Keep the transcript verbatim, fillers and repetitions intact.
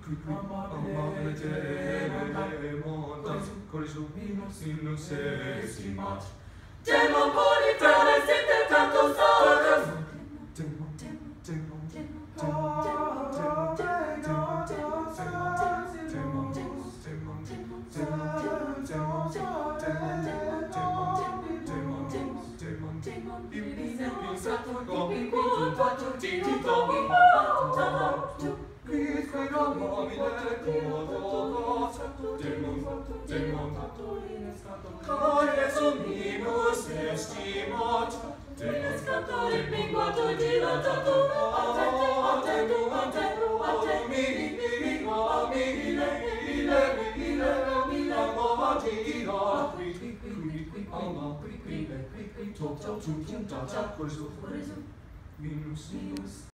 qui qui amabile te montas corisu minus sinus esimat Demon polifere sitte tanto saltus demon demon minus minus